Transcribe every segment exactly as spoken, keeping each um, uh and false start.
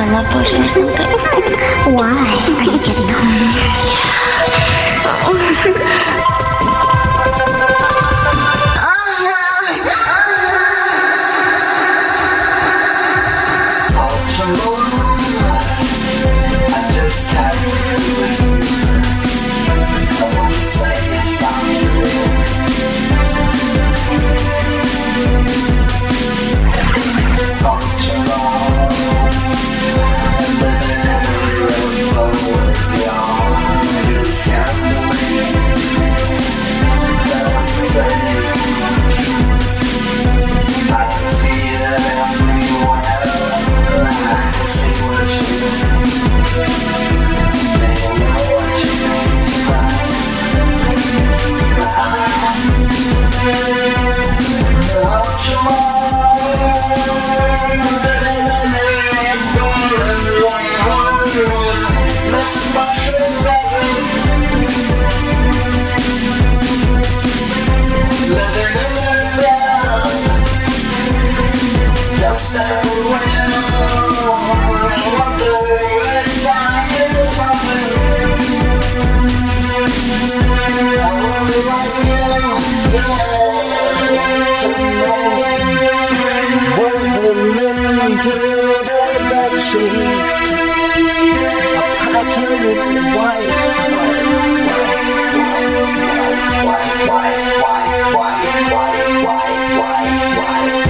banana potion or something. Why? Are you getting home? To the bed sheet, a pattern in white, white, white, white, white, white, white, white, white, white,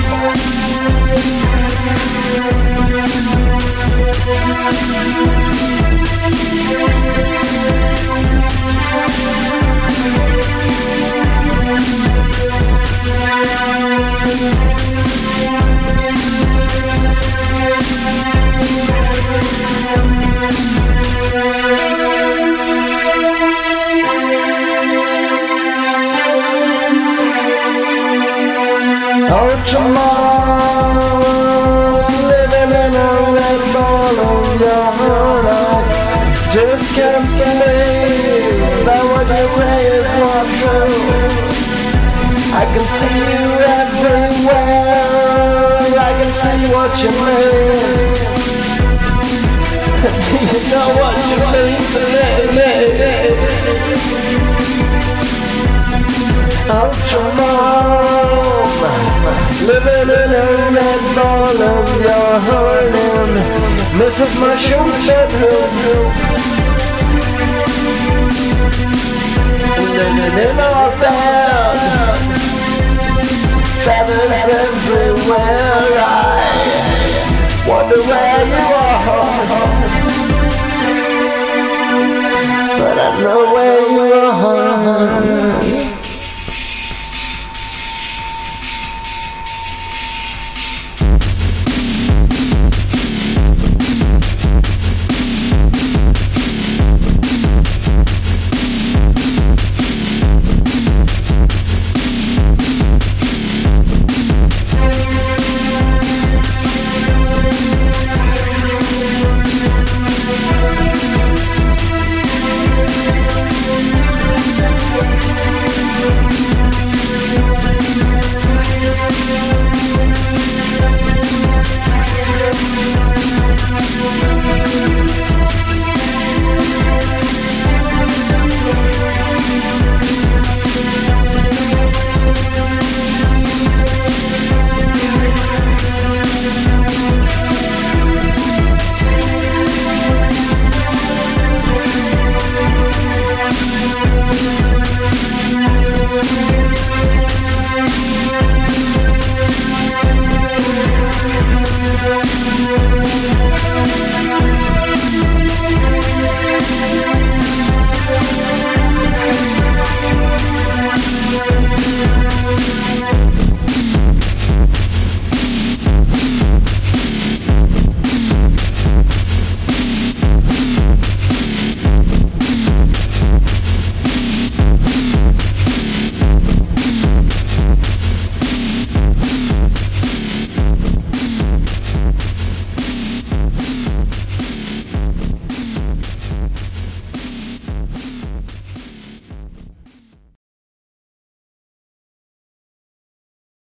oh, tomorrow, living in a red ball of your heart. I just can't believe that what you say is not true. I can see you everywhere, I can see what you mean. Do you know what you mean to me? Oh, tomorrow, living in a red ball of your hurting, Missus Mushroom's bedroom. Living in our bed, feathers everywhere. I wonder where you are, but I know where you are.